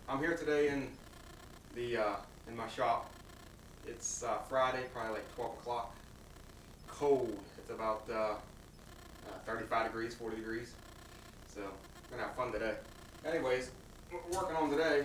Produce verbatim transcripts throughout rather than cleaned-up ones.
I'm here today in the uh, in my shop. It's uh, Friday, probably like twelve o'clock. Cold. It's about uh, uh, thirty-five degrees, forty degrees. So we're gonna have fun today. Anyways, what we're working on today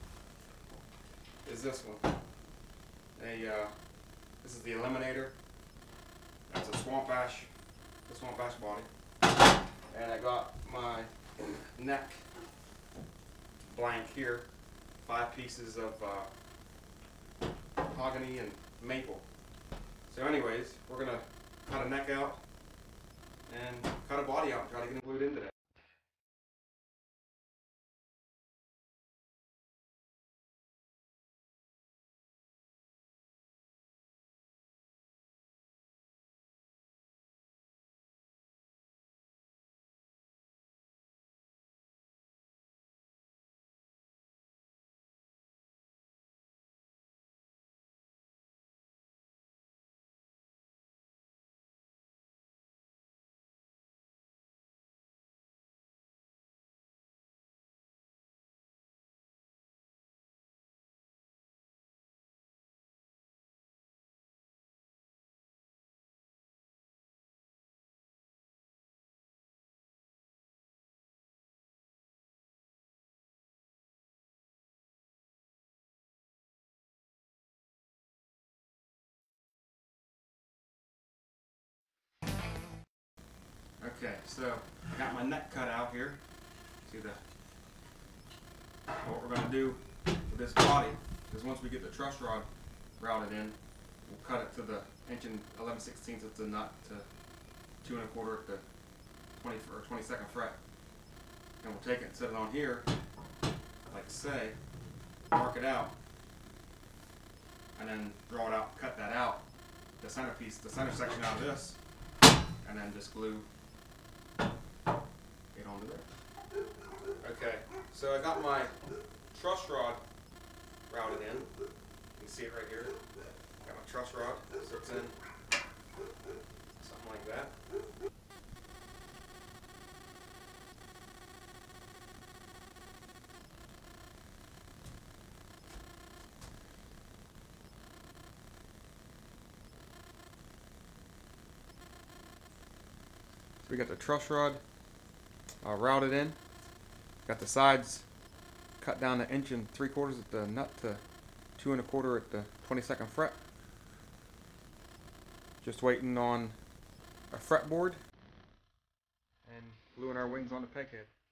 is this one. A uh, this is the Eliminator. That's a Swamp Ash, the Swamp Ash body. And I got my neck blank here. Five pieces of uh, mahogany and maple. So anyways, we're gonna cut a neck out and cut a body out and try to get it glued in today. Okay, so I got my neck cut out here. See the what we're gonna do with this body is once we get the truss rod routed in, we'll cut it to the inch and eleven sixteenths of the nut to two and a quarter at the twenty or twenty-second fret, and we'll take it and set it on here, like say, mark it out, and then draw it out, cut that out, the center piece, the center section out of this, and then just glue it onto there. Okay, so I got my truss rod routed in. You can see it right here. Got my truss rod, so it's in something like that. So we got the truss rod uh, routed in. Got the sides cut down to inch and three quarters at the nut to two and a quarter at the twenty-second fret. Just waiting on a fretboard and gluing our wings on the peg head.